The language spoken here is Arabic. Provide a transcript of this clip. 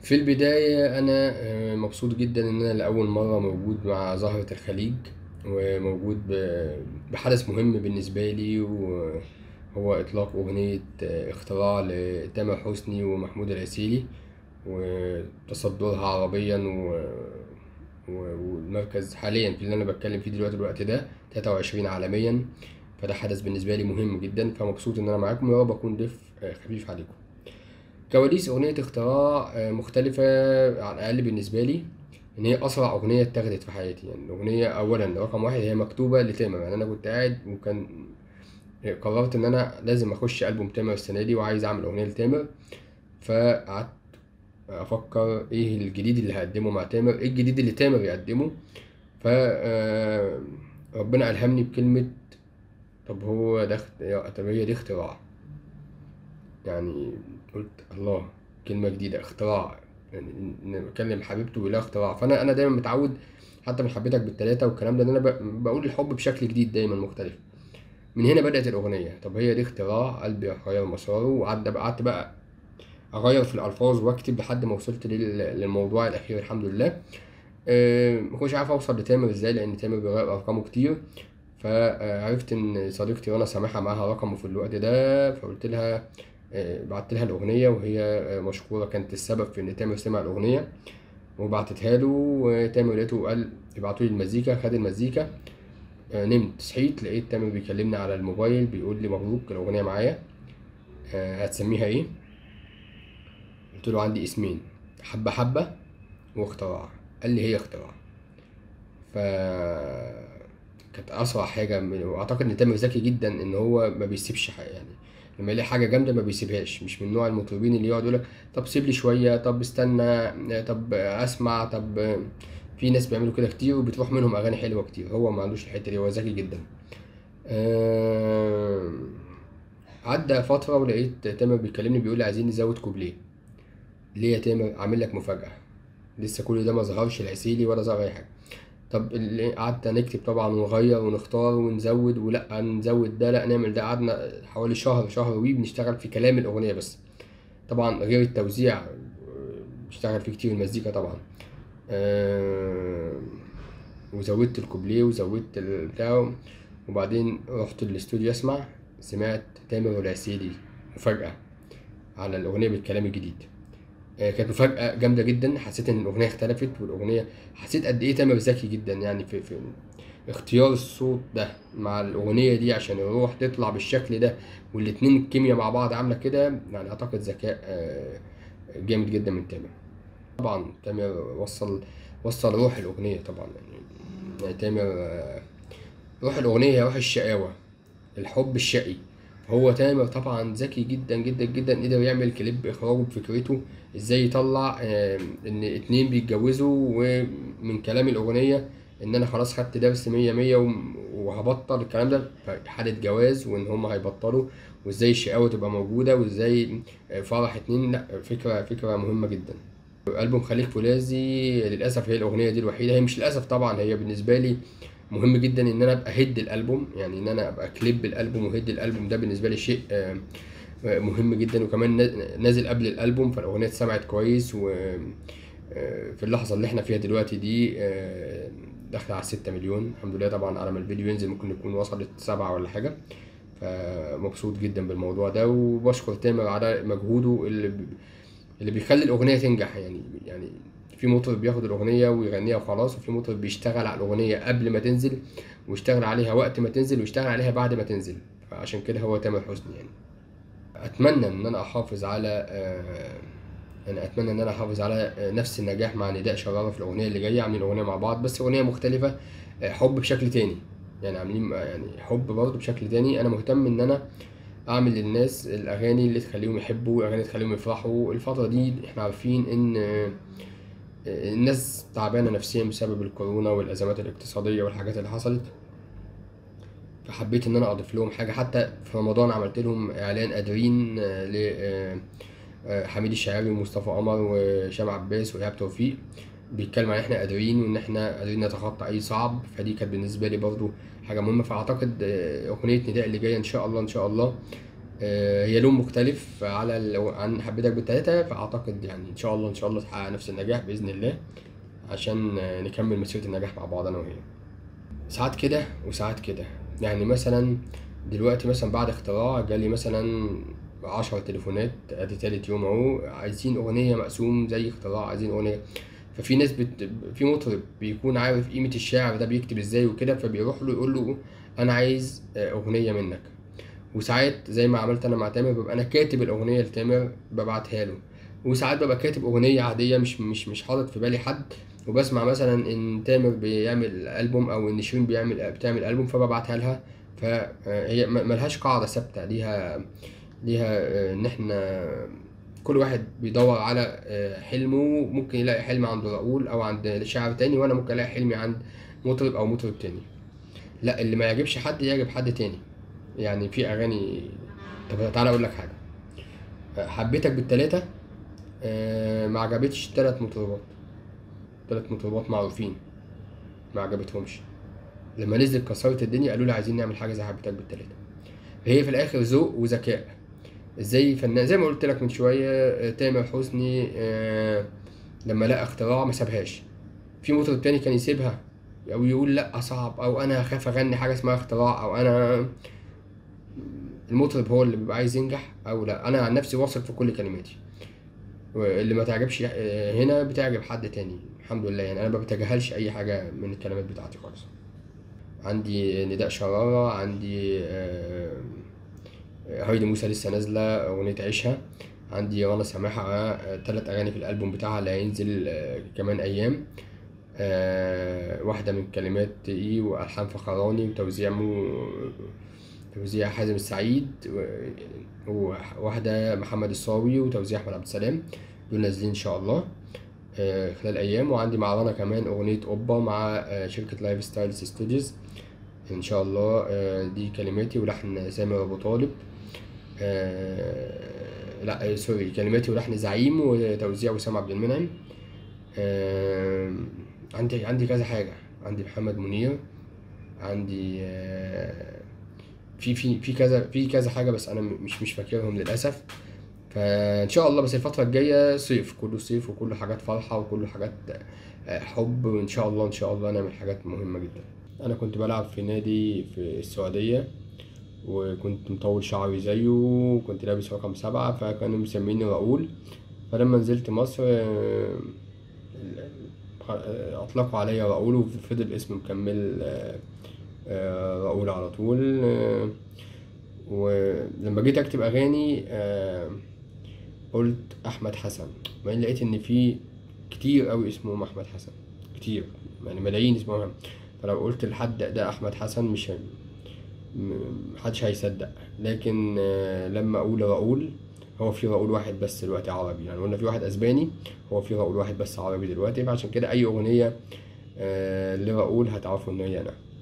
في البداية أنا مبسوط جدا إن أنا لأول مرة موجود مع زهرة الخليج، وموجود بحدث مهم بالنسبة لي، وهو إطلاق أغنية اختراع لتامر حسني ومحمود العسيلي، وتصدرها عربيا والمركز حاليا في اللي أنا بتكلم فيه دلوقتي الوقت ده 23 عالميا. فده حدث بالنسبة لي مهم جدا، فمبسوط إن أنا معاكم، يا رب أكون ضيف خفيف عليكم. كواليس أغنية اختراع مختلفة على الأقل بالنسبة لي، إن هي أسرع أغنية اتاخدت في حياتي. يعني الأغنية أولا رقم واحد هي مكتوبة لتامر، يعني أنا كنت قاعد وكان قررت إن أنا لازم أخش ألبوم تامر السنة دي وعايز أعمل أغنية لتامر. فقعدت أفكر إيه الجديد اللي هقدمه مع تامر، إيه الجديد اللي تامر يقدمه. ف ربنا ألهمني بكلمة طب هو ده طب هي دي اختراع. يعني قلت الله، كلمة جديدة اختراع، يعني إن بكلم حبيبته بيقول لها اختراع. فأنا دايما متعود حتى من حبيتك بالتلاتة والكلام ده إن أنا بقول الحب بشكل جديد دايما مختلف. من هنا بدأت الأغنية، طب هي دي اختراع، قلبي غير مساره. قعدت بقى أغير في الألفاظ وأكتب لحد ما وصلت للموضوع الأخير الحمد لله. ما كنتش عارف أوصل لتامر إزاي، لأن تامر بيغير أرقامه كتير. فعرفت إن صديقتي رنا سامحة معاها رقمه في الوقت ده، فقلت لها بعت لها الأغنية، وهي مشكورة كانت السبب في إن تامر سمع الأغنية وبعتتها له. وتامر لقيته قال ابعتولي المزيكا، خد المزيكا. نمت صحيت لقيت تامر بيكلمني على الموبايل بيقول لي مبروك الأغنية معايا، هتسميها إيه؟ قلت له عندي اسمين، حبة حبة واختراع. قال لي هي اختراع. ف كانت اسرع حاجه واعتقد ان تامر ذكي جدا ان هو ما بيسيبش حاجه. يعني لما يلاقي حاجه جامده ما بيسيبهاش، مش من نوع المطربين اللي يقعد يقول لك طب سيب لي شويه، طب استنى، طب اسمع، طب. في ناس بيعملوا كده كتير وبتروح منهم اغاني حلوه كتير، هو ما عندوش الحته دي، هو ذكي جدا. آم، عدى فتره ولقيت تامر بيكلمني بيقول لي عايزين نزود كوبليه. ليه يا تامر؟ عامل لك مفاجاه، لسه كل ده ما ظهرش العسيلي ولا ظهر اي حاجه. طب اللي قعدت نكتب طبعا ونغير ونختار ونزود، ولا نزود ده لا نعمل ده. قعدنا حوالي شهر بنشتغل في كلام الأغنية بس، طبعا غير التوزيع بشتغل فيه كتير، المزيكا طبعا. آه، وزودت الكوبليه وزودت البتاع. وبعدين رحت الاستوديو اسمع، سمعت تامر والعسيلي مفاجأة على الأغنية بالكلام الجديد. كانت مفاجأة جامدة جدا، حسيت إن الأغنية اختلفت، والأغنية حسيت قد إيه تامر ذكي جدا يعني في اختيار الصوت ده مع الأغنية دي عشان الروح تطلع بالشكل ده، والاتنين الكيميا مع بعض عاملة كده. يعني أعتقد ذكاء جامد جدا من تامر. طبعا تامر وصل روح الأغنية طبعا. يعني تامر روح الأغنية هي روح الشقاوة، الحب الشقي. هو تامر طبعا ذكي جدا جدا جدا، قدر يعمل كليب إخراجه بفكرته ازاي يطلع ان اتنين بيتجوزوا، ومن كلام الأغنية ان انا خلاص خدت درس مية مية وهبطل الكلام ده، حالة جواز وان هما هيبطلوا، وازاي الشقاوة تبقى موجودة، وازاي فرح اتنين. لا، فكرة مهمة جدا. ألبوم خليك فولاذي للأسف هي الأغنية دي الوحيدة، هي مش للأسف طبعا، هي بالنسبة لي مهم جدا ان انا ابقى هيد الالبوم، يعني ان انا ابقى كليب الالبوم وهيد الالبوم، ده بالنسبه لي شيء مهم جدا. وكمان نازل قبل الالبوم، فالاغنيه اتسمعت كويس، و في اللحظه اللي احنا فيها دلوقتي دي داخله على 6 مليون الحمد لله. طبعا على ما الفيديو ينزل ممكن يكون وصلت 7 ولا حاجه. فمبسوط جدا بالموضوع ده، وبشكر تامر على مجهوده اللي بيخلي الاغنيه تنجح. يعني في مطرب بياخد الاغنيه ويغنيها وخلاص، وفي مطرب بيشتغل على الاغنيه قبل ما تنزل، ويشتغل عليها وقت ما تنزل، ويشتغل عليها بعد ما تنزل. فعشان كده هو تامر حسني يعني. اتمنى ان انا احافظ على اتمنى ان انا احافظ على نفس النجاح مع نداء شرارة في الاغنيه اللي جايه. عاملين اغنيه مع بعض بس اغنيه مختلفه، حب بشكل تاني. يعني عاملين يعني حب برضه بشكل تاني. انا مهتم ان انا اعمل للناس الاغاني اللي تخليهم يحبوا، اغاني تخليهم يفرحوا. الفتره دي احنا عارفين ان الناس تعبانه نفسيا بسبب الكورونا والازمات الاقتصاديه والحاجات اللي حصلت. فحبيت ان انا اضيف لهم حاجه. حتى في رمضان عملت لهم اعلان قادرين لحميد الشاعري ومصطفى قمر وهشام عباس وايهاب توفيق، بيتكلم عن احنا قادرين، وان احنا قادرين نتخطى اي صعب. فدي كانت بالنسبه لي برضو حاجه مهمه. فاعتقد اغنيه نداء اللي جايه ان شاء الله هي لون مختلف عن حبيتك بالتلاتة، فأعتقد يعني إن شاء الله إن شاء الله تحقق نفس النجاح بإذن الله، عشان نكمل مسيرة النجاح مع بعض أنا وهي. ساعات كده وساعات كده، يعني مثلا دلوقتي مثلا بعد اختراع جالي مثلا 10 تليفونات، ادي تالت يوم اهو، عايزين اغنية مقسوم زي اختراع، عايزين اغنية. ففي ناس في مطرب بيكون عارف قيمة الشاعر ده بيكتب ازاي وكده، فبيروح له يقول له انا عايز اغنية منك. وساعات زي ما عملت انا مع تامر، ببقى انا كاتب الاغنية لتامر ببعتها له. وساعات ببقى كاتب اغنية عادية، مش حاطط في بالي حد، وبسمع مثلا ان تامر بيعمل البوم او ان شيرين بتعمل البوم فببعتها لها. فهي ملهاش قاعدة ثابتة ليها. ان احنا كل واحد بيدور على حلمه، ممكن يلاقي حلم عند راؤول او عند شاعر تاني، وانا ممكن الاقي حلمي عند مطرب او مطرب تاني. لا، اللي ما يعجبش حد يعجب حد تاني. يعني في اغاني. طب تعالى اقول لك حاجه. حبيتك بالتلاتة ما عجبتش تلات مطربات معروفين، ما عجبتهمش. لما نزلت كسرت الدنيا، قالوا لي عايزين نعمل حاجه زي حبيتك بالتلاتة. فهي في الاخر ذوق وذكاء. ازاي فنان زي ما قلت لك من شويه، تامر حسني لما لقى اختراع ما سابهاش. في مطرب تاني كان يسيبها او يقول لا صعب، او انا هخاف اغني حاجه اسمها اختراع، او انا. المطرب هو اللي بيبقى عايز ينجح او لا. انا عن نفسي واثق في كل كلماتي، واللي ما تعجبش هنا بتعجب حد تاني الحمد لله. يعني انا ما بتجاهلش اي حاجه من الكلمات بتاعتي خالص. عندي نداء شرارة، عندي هايدي موسى لسه نازلة أغنية عيشها، عندي رنا سماحة 3 أغاني في الألبوم بتاعها اللي هينزل كمان أيام. واحدة من كلمات إيه وألحان فخراني توزيع حازم السعيد، وواحدة محمد الصاوي وتوزيع أحمد عبد السلام. دول نازلين إن شاء الله خلال أيام. وعندي مع رنا كمان أغنية أوبا مع شركة لايف ستايلز ستوديوز إن شاء الله. دي كلماتي ولحن سامر أبو طالب. لا سوري، كلماتي ولحن زعيم وتوزيع وسام عبد المنعم. عندي كذا حاجة. عندي محمد منير، عندي في كذا حاجة، بس أنا مش فاكرهم للأسف. فإن شاء الله بس الفترة الجاية صيف، كله صيف وكله حاجات فرحة وكله حاجات حب، وإن شاء الله نعمل حاجات مهمة جدا. أنا كنت بلعب في نادي في السعودية، وكنت مطول شعري زيه، وكنت لابس رقم 7، فكانوا مسميني راؤول. فلما نزلت مصر أطلقوا عليا راؤول، وفضل اسم مكمل راؤول على طول. ولما جيت أكتب أغاني قلت أحمد حسن، بعدين لقيت إن في كتير أوي اسمهم أحمد حسن، كتير يعني ملايين اسمهم. فلو قلت لحد ده أحمد حسن مش محدش هيصدق. لكن لما اقول راؤول، هو في راؤول واحد بس دلوقتي عربي. يعني قلنا في واحد اسباني، هو في راؤول واحد بس عربي دلوقتي. فعشان كده اي اغنيه لراؤول هتعرفوا ان هي انا.